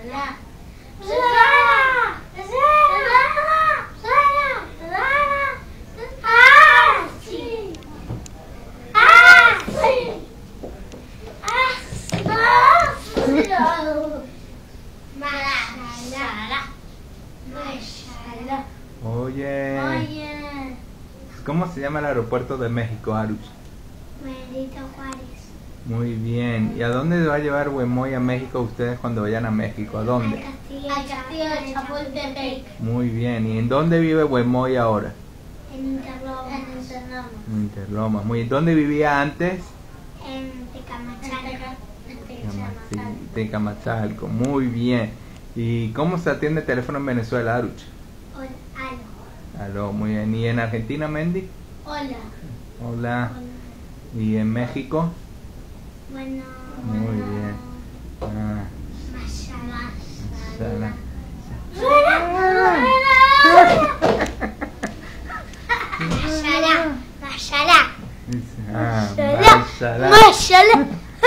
Oye, ¿cómo se llama el aeropuerto de México, Aruch? Benito Juárez. Muy bien. ¿Y a dónde va a llevar Huemoy a México ustedes cuando vayan a México? ¿A dónde? Al castillo de Chapultepec. Muy bien. ¿Y en dónde vive Huemoy ahora? En Interlomas. En Interlomas. Muy bien. ¿Dónde vivía antes? En Tecamachalco. Sí, Tecamachalco. Muy bien. ¿Y cómo se atiende el teléfono en Venezuela, Aruch? Aló, muy bien. ¿Y en Argentina, Mendy? Hola. Hola. ¿Y en México? Bueno. Muy bien. Mashallah. Mashallah. Mashallah. Mashallah.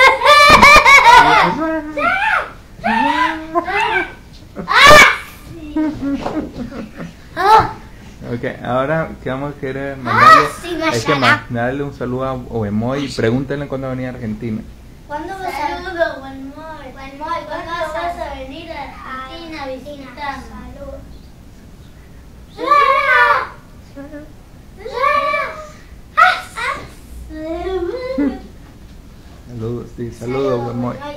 Ok, ahora que vamos a querer mandarle, sí, hay que mashallah. mandarle un saludo a Huemoy y pregúntenle cuándo va a venir a Argentina. ¿Cuándo vas a ¿cuándo vas a venir a Argentina a visitarnos? Saludos, sí, saludos, Huemoy.